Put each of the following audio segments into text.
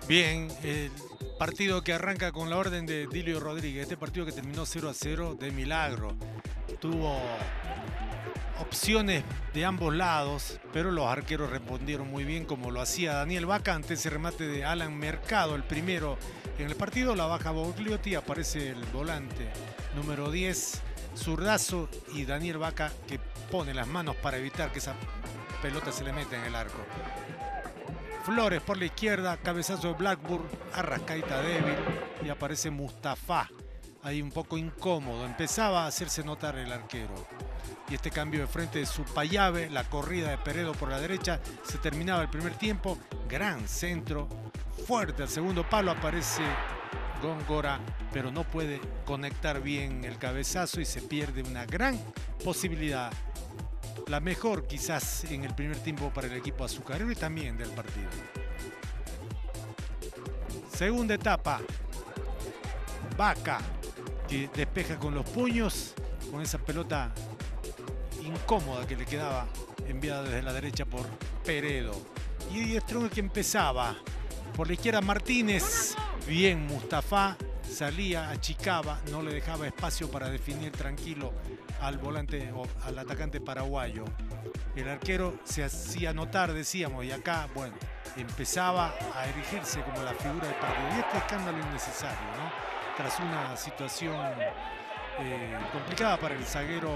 Bien, el partido que arranca con la orden de Dilio Rodríguez, este partido que terminó 0-0 de milagro. Tuvo opciones de ambos lados, pero los arqueros respondieron muy bien, como lo hacía Daniel Vaca ante ese remate de Alan Mercado, el primero en el partido. La baja Bogliotti, aparece el volante número 10, zurdazo, y Daniel Vaca que pone las manos para evitar que esa pelota se le meta en el arco. Flores por la izquierda, cabezazo de Blackburn, arrascaita débil, y aparece Mustafa, ahí un poco incómodo. Empezaba a hacerse notar el arquero. Y este cambio de frente de Supayave, la corrida de Peredo por la derecha, se terminaba el primer tiempo. Gran centro, fuerte al segundo palo, aparece Góngora, pero no puede conectar bien el cabezazo y se pierde una gran posibilidad. La mejor quizás en el primer tiempo para el equipo azucarero y también del partido. Segunda etapa. Vaca, que despeja con los puños, con esa pelota incómoda que le quedaba enviada desde la derecha por Peredo. Y Strong que empezaba. Por la izquierda Martínez. Bien Mustafa. Salía, achicaba, no le dejaba espacio para definir tranquilo al volante o al atacante paraguayo. El arquero se hacía notar, decíamos, y acá, bueno, empezaba a erigirse como la figura del partido. Y este escándalo innecesario, ¿no? Tras una situación complicada para el zaguero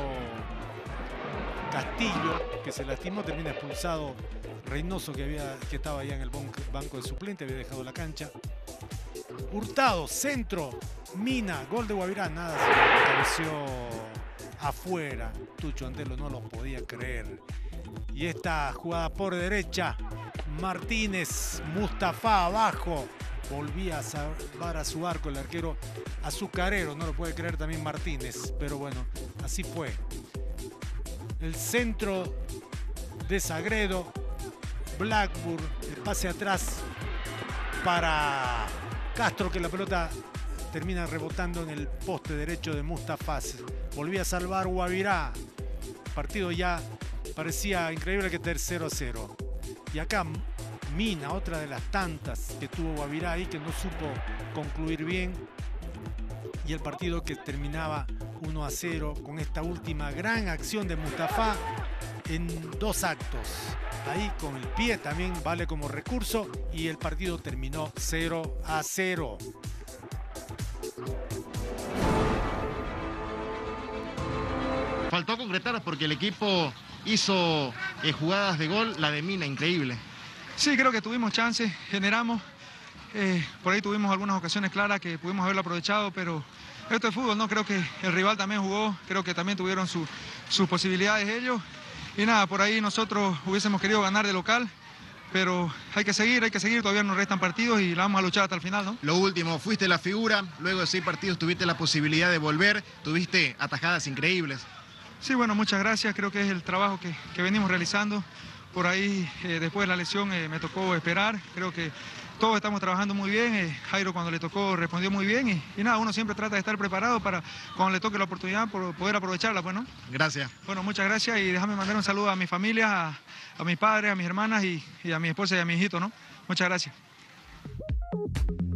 Castillo, que se lastimó, termina expulsado Reynoso, que estaba ya en el banco de suplente, había dejado la cancha. Hurtado, centro, Mina, gol de Guavirá, nada, se le cabeció afuera. Tucho Antelo no lo podía creer. Y esta jugada por derecha, Martínez, Mustafa abajo, volvía a salvar a su arco el arquero azucarero, no lo puede creer también Martínez, pero bueno, así fue. El centro de Sagredo, Blackburn, el pase atrás para Castro, que la pelota termina rebotando en el poste derecho de Mustafa. Volvía a salvar Guavirá. El partido ya parecía increíble que 0-0. Y acá Mina, otra de las tantas que tuvo Guavirá ahí, que no supo concluir bien. Y el partido que terminaba 1-0 con esta última gran acción de Mustafa en dos actos. Ahí con el pie también vale como recurso y el partido terminó 0-0. Faltó concretar porque el equipo hizo jugadas de gol, la de Mina, increíble. Sí, creo que tuvimos chances, generamos, por ahí tuvimos algunas ocasiones claras que pudimos haberlo aprovechado, pero esto es fútbol, ¿no? Creo que el rival también jugó, creo que también tuvieron sus posibilidades ellos. Y nada, por ahí nosotros hubiésemos querido ganar de local, pero hay que seguir, todavía nos restan partidos y la vamos a luchar hasta el final, ¿no? Lo último, fuiste la figura, luego de 6 partidos tuviste la posibilidad de volver, tuviste atajadas increíbles. Sí, bueno, muchas gracias, creo que es el trabajo que venimos realizando. Por ahí, después de la lesión, me tocó esperar, creo que todos estamos trabajando muy bien, Jairo cuando le tocó respondió muy bien y nada, uno siempre trata de estar preparado para cuando le toque la oportunidad poder aprovecharla, pues, ¿no? Gracias. Bueno, muchas gracias y déjame mandar un saludo a mi familia, a mis padres, a mis hermanas y a mi esposa y a mi hijito, ¿no? Muchas gracias.